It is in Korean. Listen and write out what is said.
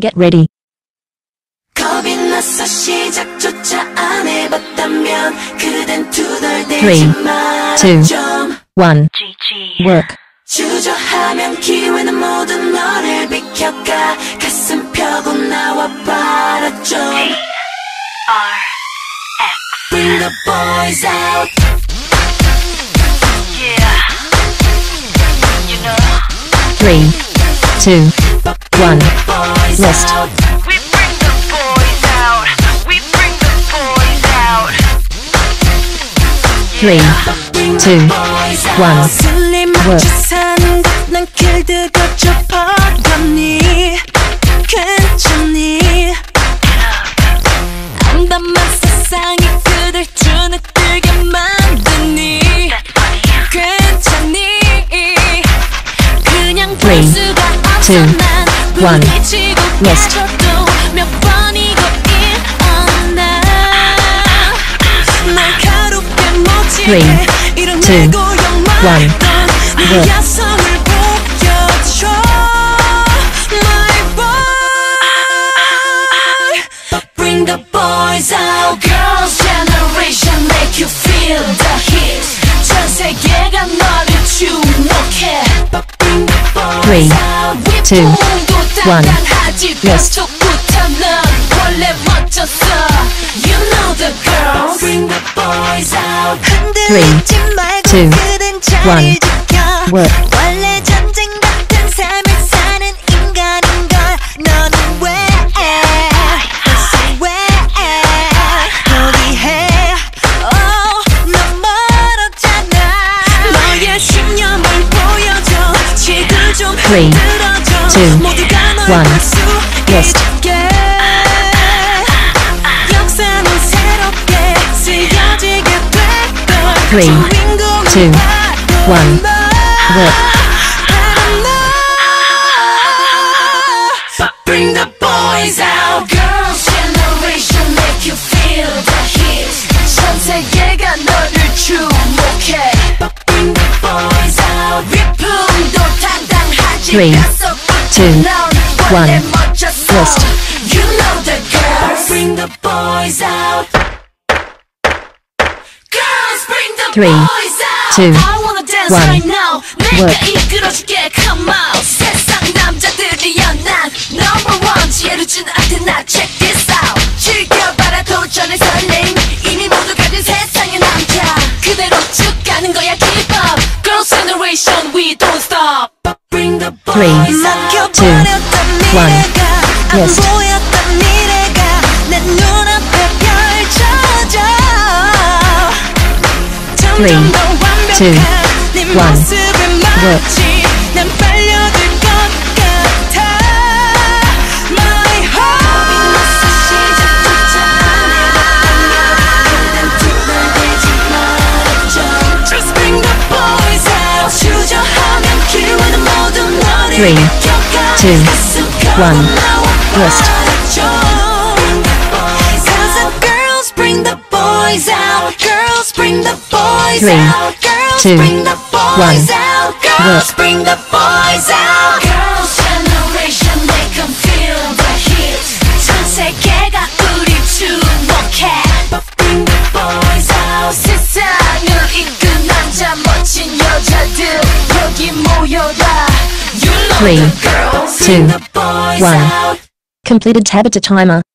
Get ready. 겁이 나서 시작조차 안 해봤다면 그댄 3, 2, 투덜대지 말아줘. 1. Work. 주저하면 기회는 모두 너를 비켜가. 가슴 펴고 나와 바라죠. Bring the boys out. Yeah, you know 3, 2, 1. List. we bring the boys out. We bring the boys out. 3, 2, 1. 슬림없이 사는 것난 길들여져 버렸니? 괜찮니? 암담한 세상이 그댈 주눅들게 만드니? 괜찮니? 그냥 볼 3, 수가 없어 2, 난 1. 부딪히고 List. 깨져도 몇 번이고 일어나. 날카롭게 못지게 3, 이런 2, 내 고용 1. 말던 Work. 야성을 보여줘. My boy. Bring the boys out. Girls generation make you feel the heat. 전 세계가 너를 주목해. Bring the boys out. 3, 2, 1. List. 왼쪽부터 넌 원래 멋졌어. You know the girls. Bring the boys out. 3, 2, 1. Work. 원래 전쟁 같은 삶을 사는 인간인걸. 너는 왜 포기해? 넌 멀었잖아. 너의 신념을 보여줘. 지들 좀 3, 2, 흔들어줘. 모두가 널 1. 볼 수 List. 있게. 역사는 새롭게 쓰여지게 될걸. 3, 2, 1. Work. Bring the boys out. Girls generation make you feel the heat. 전 세계가 너를 주목해. Bring the boys out. 위풍도 당당하지. 3, 2, 1. List. You know the girls. Bring the boys out. Girls, bring the 3, boys out. 2, I wanna dance 1. right now. 내가 Work. 이끌어줄게. Come out. 세상 남자들이야 난 number one. 지혜를 준 아테나. Check this out. 즐겨봐라 도전의 설렘. 이미 모두 가진 세상의 남자. 그대로 쭉 가는 거야. Keep up. Girls generation we don't stop. Bring the 3, boys out. 2, 1. List. 보였던 미래가 내 눈앞에 펼쳐져. 3, 2, 1. Work. 난 빨려들 것 같아. My heart. Just bring the boys out. 주저하면 기회는 모두 너를 3, 2, 1. List. Cause the girls bring the boys out. Girls bring the boys 3, out. Girls 2, bring the boys 1. out. Girls Work. bring the boys out. Girls generation make them feel the heat. 전 세계가 우리 주목해. Bring the boys out. 세상을 이끈 남자 멋진 여자들 여기 모여라. You know 3, the girls. 2, Bring the boys 1. out. Completed Tabata timer.